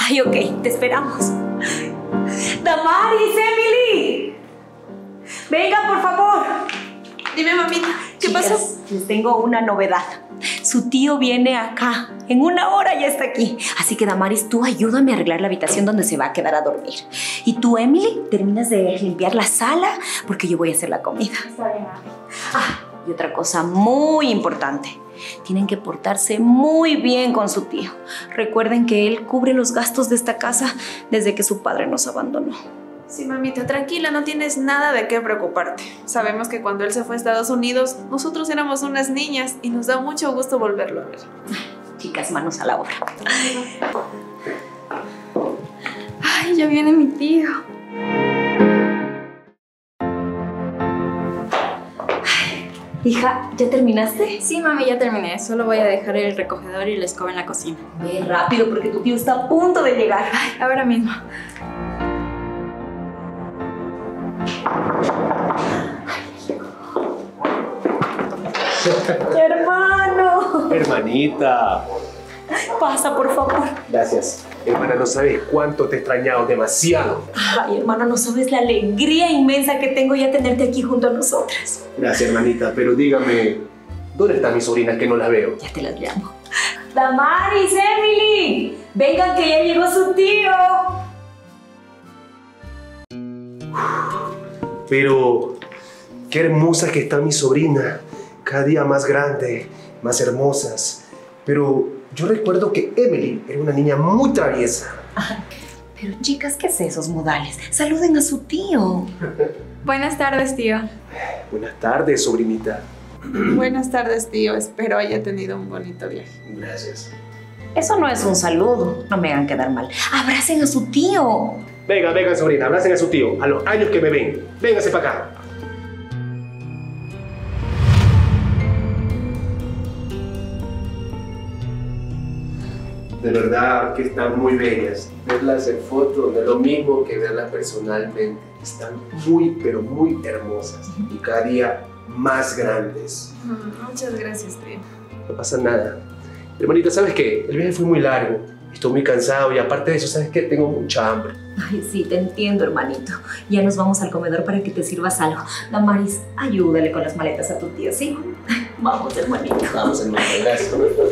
Ay, ok, te esperamos. Damaris, Emily. Venga, por favor. Dime, mamita, ¿qué Chicas, pasó? les tengo una novedad. Su tío viene acá. En 1 hora ya está aquí. Así que, Damaris, tú ayúdame a arreglar la habitación donde se va a quedar a dormir. Y tú, Emily, terminas de limpiar la sala porque yo voy a hacer la comida. Está bien, mami. Ah, y otra cosa muy importante. Tienen que portarse muy bien con su tío. Recuerden que él cubre los gastos de esta casa desde que su padre nos abandonó. Sí, mamita, tranquila, no tienes nada de qué preocuparte. Sabemos que cuando él se fue a Estados Unidos, nosotros éramos unas niñas y nos da mucho gusto volverlo a ver. Chicas, manos a la obra. Ay, ya viene mi tío. Hija, ¿ya terminaste? Sí, mami, ya terminé. Solo voy a dejar el recogedor y la escoba en la cocina. Ve rápido porque tu tío está a punto de llegar. Ay, ahora mismo. ¡Hermano! Hermanita. Pasa, por favor. Gracias. Hermana, no sabes cuánto te he extrañado, demasiado. Ay, hermano, no sabes la alegría inmensa que tengo ya tenerte aquí junto a nosotras. Gracias, hermanita, pero dígame, ¿dónde están mis sobrinas que no las veo? Ya te las llamo. Damaris, Emily, vengan que ya llegó su tío. Pero qué hermosa que está mi sobrina, cada día más grande, más hermosas. Pero yo recuerdo que Emily era una niña muy traviesa. Pero chicas, ¿qué es esos modales? Saluden a su tío. Buenas tardes, tío. Buenas tardes, sobrinita. Buenas tardes, tío. Espero haya tenido un bonito viaje. Gracias. Eso no es un saludo, no me hagan quedar mal. Abracen a su tío. Venga, venga, sobrina, abracen a su tío, a los años que me ven. Véngase para acá. De verdad que están muy bellas. Verlas en foto no es lo mismo que verlas personalmente. Están muy, pero muy hermosas. Y cada día más grandes. Muchas gracias, tío. No pasa nada. Hermanita, ¿sabes qué? El viaje fue muy largo. Estoy muy cansado y aparte de eso, ¿sabes qué? Tengo mucha hambre. Ay, sí, te entiendo, hermanito. Ya nos vamos al comedor para que te sirvas algo. Damaris, ayúdale con las maletas a tu tío, ¿sí? Vamos, hermanito. Vamos, hermanita, gracias.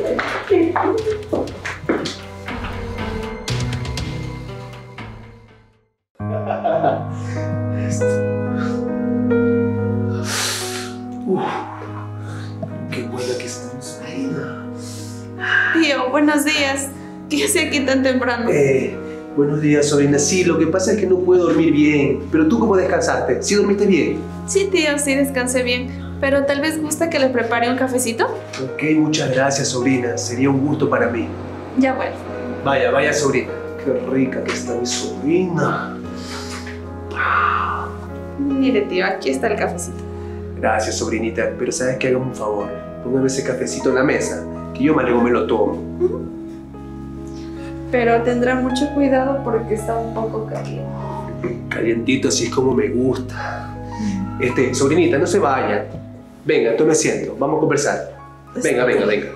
Qué buena que está mi sobrina. Tío, buenos días. ¿Qué hace aquí tan temprano? Buenos días, sobrina. Sí, lo que pasa es que no puedo dormir bien. Pero tú, ¿cómo descansaste? ¿Sí dormiste bien? Sí, tío, sí descansé bien. Pero tal vez gusta que le prepare un cafecito. Ok, muchas gracias, sobrina. Sería un gusto para mí. Ya bueno. Vaya, vaya, sobrina. Qué rica que está mi sobrina. Mire, tío, aquí está el cafecito. Gracias, sobrinita. Pero ¿sabes qué? Hágame un favor. Póngame ese cafecito en la mesa, que yo más luego me lo tomo. Pero tendrá mucho cuidado porque está un poco caliente. Calientito, así es como me gusta. Sobrinita, no se vaya. Venga, tome asiento. Vamos a conversar. Venga, venga, venga.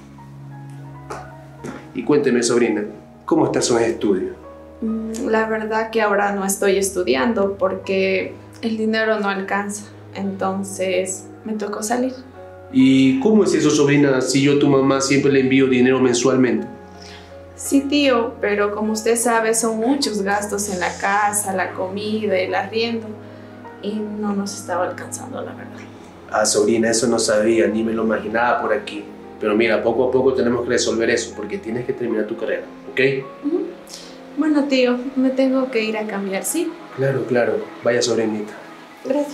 Y cuénteme, sobrina, ¿cómo están sus estudios? La verdad que ahora no estoy estudiando porque el dinero no alcanza. Entonces me tocó salir. ¿Y cómo es eso, sobrina, si yo, tu mamá, siempre le envío dinero mensualmente? Sí, tío, pero como usted sabe, son muchos gastos en la casa, la comida, el arriendo. Y no nos estaba alcanzando, la verdad. Ah, sobrina, eso no sabía, ni me lo imaginaba por aquí. Pero mira, poco a poco tenemos que resolver eso, porque tienes que terminar tu carrera, ¿ok? Bueno, tío, me tengo que ir a cambiar, ¿sí? Claro, claro. Vaya, sobrinita. Gracias.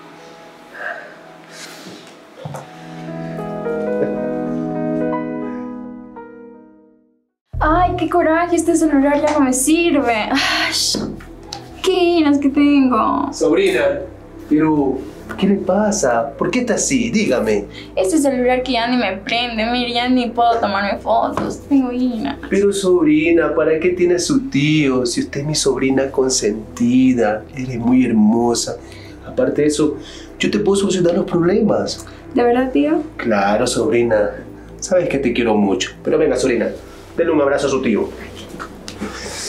Ay, qué coraje, este celular ya no me sirve. Ay, qué iras que tengo. Sobrina, pero ¿qué le pasa? ¿Por qué está así? Dígame. Este celular que ya ni me prende, mire, ya ni puedo tomarme fotos. Tengo ira. Pero sobrina, ¿para qué tiene a su tío? Si usted es mi sobrina consentida, eres muy hermosa. Aparte de eso, yo te puedo solucionar los problemas. ¿De verdad, tío? Claro, sobrina. Sabes que te quiero mucho. Pero venga, sobrina, denle un abrazo a su tío.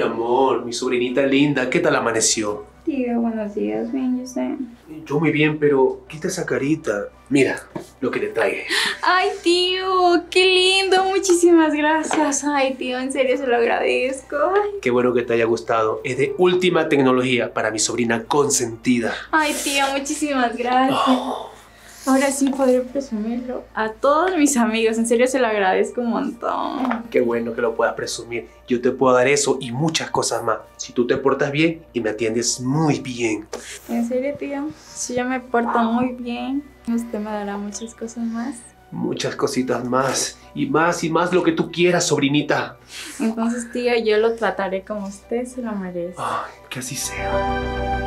amor, mi sobrinita linda, ¿qué tal amaneció? Tío, buenos días, bien, yo sé. Yo muy bien, pero quita esa carita. Mira lo que le traje. Ay, tío, qué lindo, muchísimas gracias. Ay, tío, en serio se lo agradezco. Ay, Qué bueno que te haya gustado. Es de última tecnología para mi sobrina consentida. ay, tío, muchísimas gracias. Ahora sí podré presumirlo a todos mis amigos, en serio se lo agradezco un montón. Qué bueno que lo puedas presumir. Yo te puedo dar eso y muchas cosas más. Si tú te portas bien y me atiendes muy bien. En serio, tío, si yo me porto muy bien, usted me dará muchas cosas más. Muchas cositas más. Y más lo que tú quieras, sobrinita. Entonces, tío, yo lo trataré como usted se lo merece. Ay, que así sea.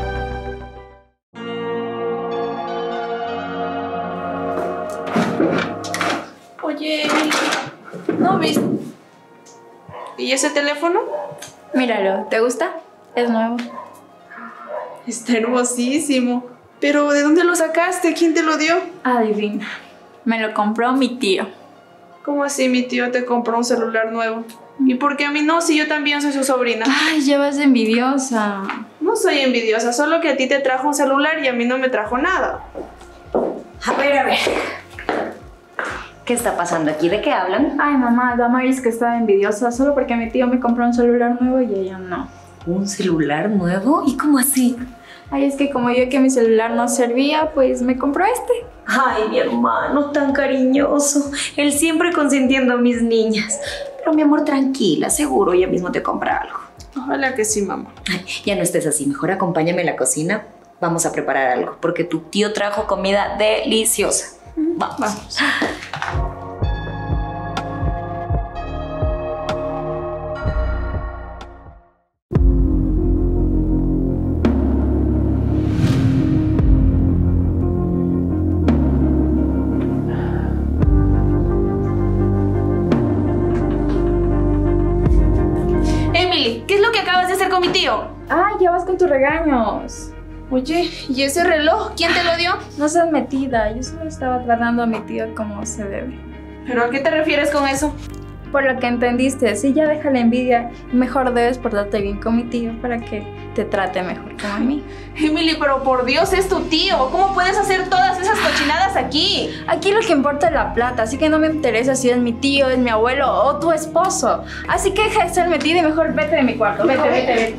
Oye, ¿no viste? ¿Y ese teléfono? Míralo, ¿te gusta? Es nuevo. Está hermosísimo. Pero ¿de dónde lo sacaste? ¿Quién te lo dio? Adivina, me lo compró mi tío. ¿Cómo así mi tío te compró un celular nuevo? ¿Y por qué a mí no, si yo también soy su sobrina? Ay, ya vas de envidiosa. No soy envidiosa, solo que a ti te trajo un celular y a mí no me trajo nada. A ver. ¿Qué está pasando aquí? ¿De qué hablan? Ay, mamá, Damaris que estaba envidiosa solo porque mi tío me compró un celular nuevo y ella no. ¿Un celular nuevo? ¿Y cómo así? Ay, es que como yo que mi celular no servía, pues me compró este. Ay, mi hermano, tan cariñoso. Él siempre consintiendo a mis niñas. Pero mi amor, tranquila, seguro ella mismo te compra algo. Ojalá que sí, mamá. Ay, ya no estés así, mejor acompáñame a la cocina. Vamos a preparar algo, porque tu tío trajo comida deliciosa. Vamos. Emily, ¿qué es lo que acabas de hacer con mi tío? Ay, ya vas con tus regaños. Oye, ¿y ese reloj? ¿Quién te lo dio? No seas metida, yo solo estaba tratando a mi tío como se debe. ¿Pero a qué te refieres con eso? Por lo que entendiste, sí, ya deja la envidia y mejor debes portarte bien con mi tío para que te trate mejor como a mí. Emily, pero por Dios, es tu tío. ¿Cómo puedes hacer todas esas cochinadas aquí? Aquí lo que importa es la plata, así que no me interesa si es mi tío, es mi abuelo o tu esposo. Así que deja de estar metida y mejor vete de mi cuarto. Vete.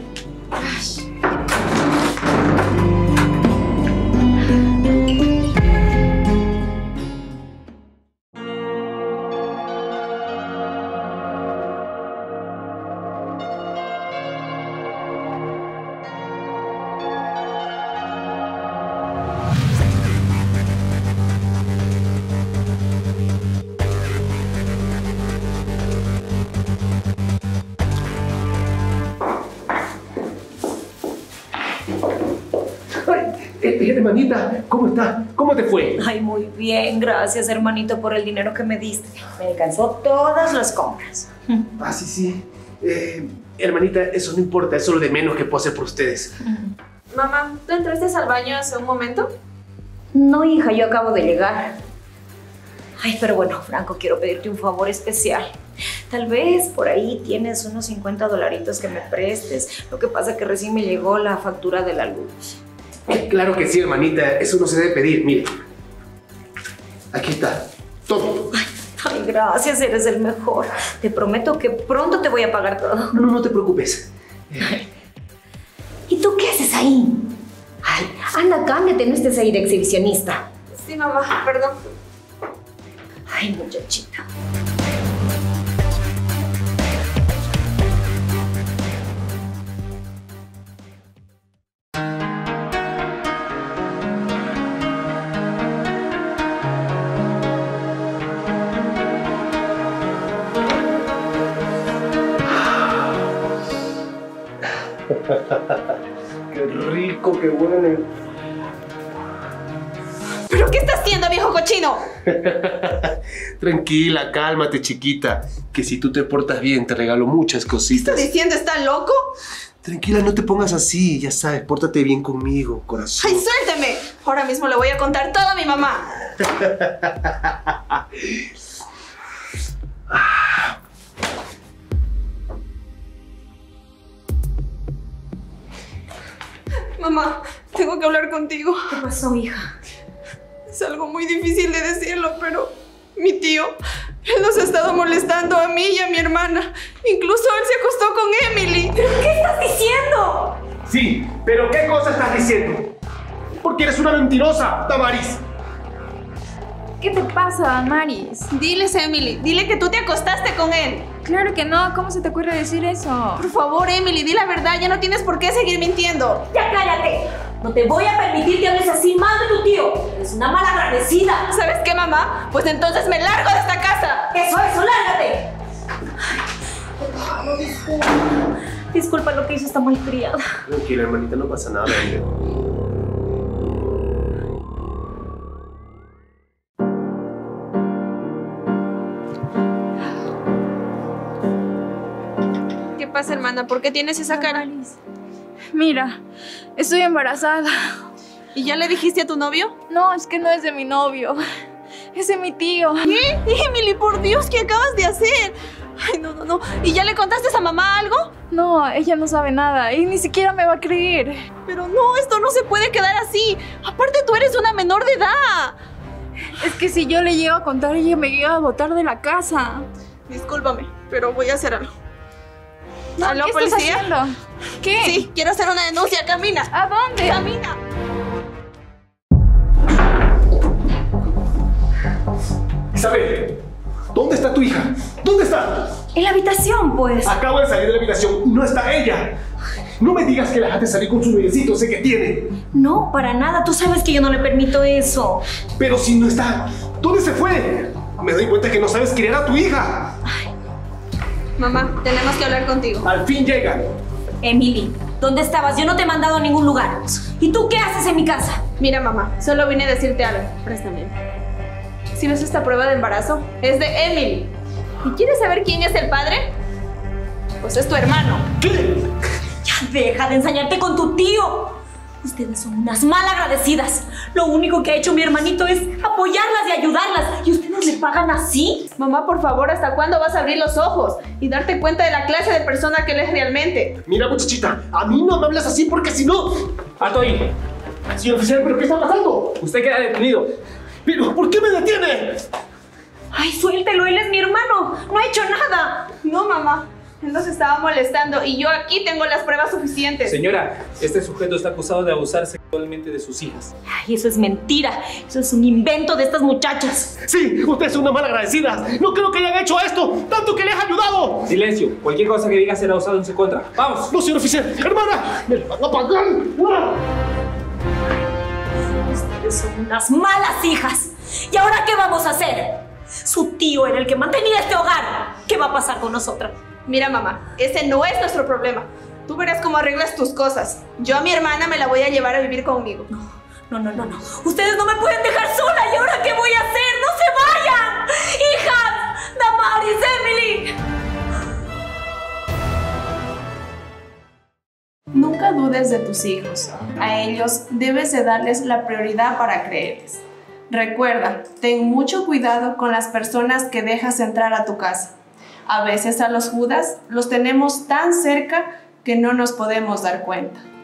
Hermanita, ¿cómo estás? ¿Cómo te fue? Ay, muy bien, gracias, hermanito, por el dinero que me diste. Me alcanzó todas las compras. Ah, sí. Hermanita, eso no importa, eso es lo de menos que puedo hacer por ustedes. Mamá, ¿tú entraste al baño hace un momento? No, hija, yo acabo de llegar. Ay, pero bueno, Franco, quiero pedirte un favor especial. Tal vez por ahí tienes unos $50 que me prestes. Lo que pasa es que recién me llegó la factura de la luz. Claro que sí, hermanita, eso no se debe pedir, mire. Aquí está, todo. Ay, gracias, eres el mejor. Te prometo que pronto te voy a pagar todo. No te preocupes. ¿Y tú qué haces ahí? Ay, anda, cámbiate, no estés ahí de exhibicionista. Sí, mamá, perdón. Ay, muchachita. Qué rico, qué bueno. ¿Pero qué estás haciendo, viejo cochino? Tranquila, cálmate, chiquita. Que si tú te portas bien, te regalo muchas ¿Qué cositas. estás diciendo? ¿Estás loco? Tranquila, no te pongas así, ya sabes, pórtate bien conmigo, corazón. ¡Ay, suélteme! Ahora mismo le voy a contar todo a mi mamá. Mamá, tengo que hablar contigo. ¿Qué pasó, hija? Es algo muy difícil de decirlo, pero mi tío, él nos ha estado molestando a mí y a mi hermana. Incluso él se acostó con Emily. ¿Pero qué estás diciendo? Sí, pero ¿qué cosa estás diciendo? Porque eres una mentirosa, Damaris. ¿Qué te pasa, Damaris? Diles, Emily, dile que tú te acostaste con él. Claro que no, ¿cómo se te ocurre decir eso? Por favor, Emily, di la verdad, ya no tienes por qué seguir mintiendo. ¡Ya cállate! No te voy a permitir que hables así mal de tu tío. Eres una mala agradecida. ¿Sabes qué, mamá? Pues entonces me largo de esta casa. Eso, lárgate. Disculpa lo que hizo esta malcriada. Tranquila, hermanita, no pasa nada. ¿Qué pasa, hermana? ¿Por qué tienes esa cara? Mira, estoy embarazada. ¿Y ya le dijiste a tu novio? No, es que no es de mi novio. Es de mi tío. ¿Qué? Emily, por Dios, ¿qué acabas de hacer? Ay, no. ¿Y ya le contaste a mamá algo? No, ella no sabe nada y ni siquiera me va a creer. Pero no, esto no se puede quedar así. Aparte, tú eres una menor de edad. Es que si yo le llego a contar, ella me llega a botar de la casa. Discúlpame, pero voy a hacer algo. No, ¿Aló, ¿qué policía? estás haciendo? ¿Qué? Sí, quiero hacer una denuncia. Camina. ¿A dónde? Camina. Isabel, ¿dónde está tu hija? ¿Dónde está? En la habitación, pues. Acabo de salir de la habitación y no está ella. No me digas que la dejaste salir con su bebecito, sé que tiene. No, para nada. Tú sabes que yo no le permito eso. Pero si no está, ¿dónde se fue? Me doy cuenta que no sabes quién era tu hija. Mamá, tenemos que hablar contigo. Al fin llega. Emily, ¿dónde estabas? Yo no te he mandado a ningún lugar. ¿Y tú qué haces en mi casa? Mira, mamá, solo vine a decirte algo. Préstame. Si ves esta prueba de embarazo, es de Emily. ¿Y quieres saber quién es el padre? Pues es tu hermano. ¿Qué? Ya deja de ensañarte con tu tío. Ustedes son unas malagradecidas. Lo único que ha hecho mi hermanito es apoyarlas y ayudarlas. ¿Y ustedes le pagan así? Mamá, por favor, ¿hasta cuándo vas a abrir los ojos y darte cuenta de la clase de persona que él es realmente? Mira, muchachita, a mí no me hablas así porque si no... ¡Alto ahí! Señor oficial, ¿pero qué está pasando? Usted queda detenido. ¿Pero por qué me detiene? Ay, suéltelo, él es mi hermano. No ha hecho nada. No, mamá. Él nos estaba molestando y yo aquí tengo las pruebas suficientes. Señora, este sujeto está acusado de abusar sexualmente de sus hijas. Ay, eso es mentira. Eso es un invento de estas muchachas. Sí, usted es una mala agradecida. No creo que hayan hecho esto, tanto que les ha ayudado. Silencio. Cualquier cosa que diga será usado en su contra. ¡Vamos! No, señor oficial. Hermana, me lo van a pagar. ¡Ah! Ustedes son unas malas hijas. ¿Y ahora qué vamos a hacer? Su tío era el que mantenía este hogar. ¿Qué va a pasar con nosotras? Mira, mamá, ese no es nuestro problema. Tú verás cómo arreglas tus cosas. Yo a mi hermana me la voy a llevar a vivir conmigo. No. Ustedes no me pueden dejar sola. ¿Y ahora qué voy a hacer? ¡No se vayan! ¡Hijas! ¡Damaris, Emily! Nunca dudes de tus hijos. A ellos debes de darles la prioridad para creerles. Recuerda, ten mucho cuidado con las personas que dejas entrar a tu casa. A veces a los Judas los tenemos tan cerca que no nos podemos dar cuenta.